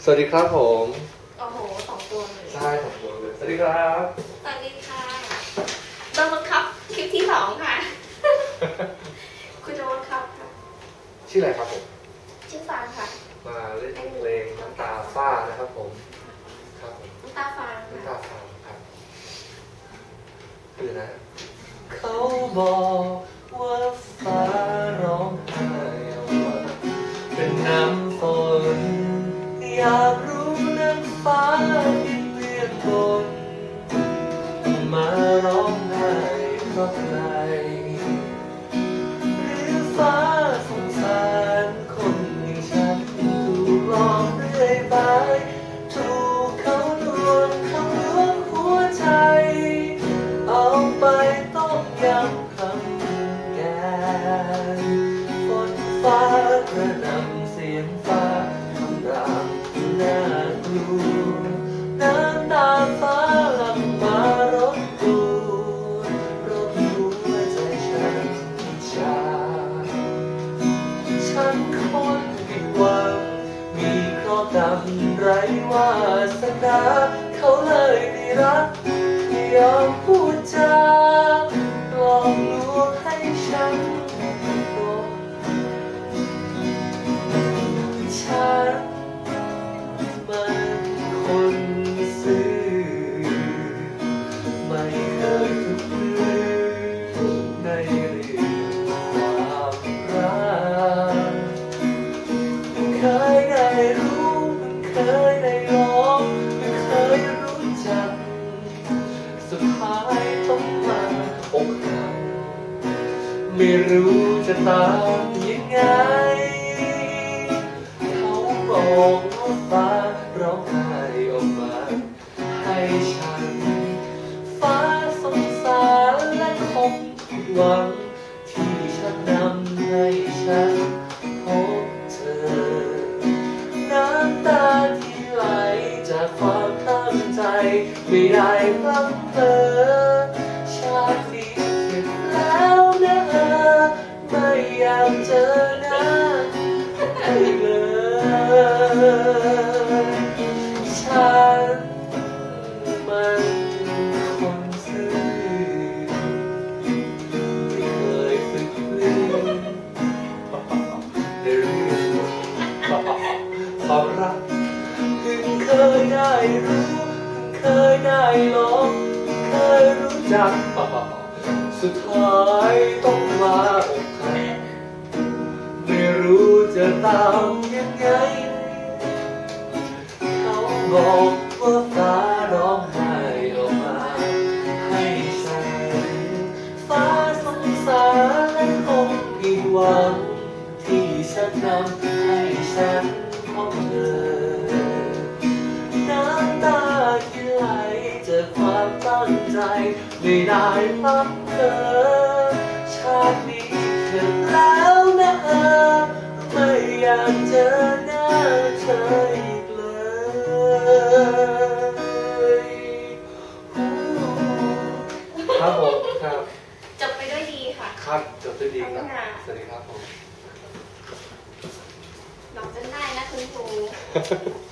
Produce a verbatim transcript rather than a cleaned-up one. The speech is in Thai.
วัสดีครับผมโอ้โหสองตัวเลยใช่สองตัวเลยสวัสดีครับสวัสดีค่ะโดนบังคับคลิปที่สองค่ะ คุณโดนบังคับค่ะชื่ออะไรครับผมชื่อฟางค่ะมาเล่นเพลงน้ำตาฟ้านะครับผมครับผมน้ำตาฟางน้ำตาฟ้าครับคือนะเขาบอกว่าฟ้าร้องไห้ว่าเป็นน้ำฝนอยากรู้น้ำฟ้าที่เวียนบนมาร้องไห้เพราะใครหรือฟ้าสงสารคนอย่างฉันถูกหลอกเรื่อยไปถูกเขาลวงเขาลวงหัวใจเอาไปต้มยำคำแกงฝนฟ้ากระหน่ำเสียงฟ้าคำรามน่ากลัวน้ำตาฟ้าหลั่งมารบกวนรบกวนหัวใจฉันชาฉันคนผิดหวังมีเคราะห์กรรมไร้วาสนาเขาเลยได้รักยอมพูดจาหลอกลวงให้ฉันตกฉันมันคนซื่อไม่เคยฝึกปรือในเรื่องความรักเคยได้รู้เคยได้ลองเคยรู้จักสุดท้ายต้องมาอกหักไม่รู้จะตามยังไงเขาบอกว่าฟ้าร้องไห้ออกมาให้ฉันฟ้าสงสารและคงผิดหวังที่ฉันนำให้ฉันพบเธอน้ำตาที่ไหลจากความตั้งใจไม่ได้พลั้งเผลอชาตินี้เข็ดแล้วนะไม่อยากเจอหน้าเลยฉันมันคนซื่อไม่เคยฝึกปรือในเรื่องความรักเพิ่งเคยได้รู้เพิ่งเคยได้ลองเคยรู้จักสุดท้ายต้องมาอกหักไม่รู้จะตามยังไงเขาบอกว่าฟ้าร้องไห้ออกมาให้ฉันฟ้าสงสารและคงผิดหวังที่ฉันนำให้ฉันพบเธอน้ำตาที่ไหลจากความตั้งใจไม่ได้พักเธอชาตินี้เข็ดแล้วนะไม่อยากเจอหน้าเธออีกเลยครับผมครับจบไปด้วยดีค่ะครับจบด้วยดีครับสวัสดีครับผมน้องจนได้นะคุณครู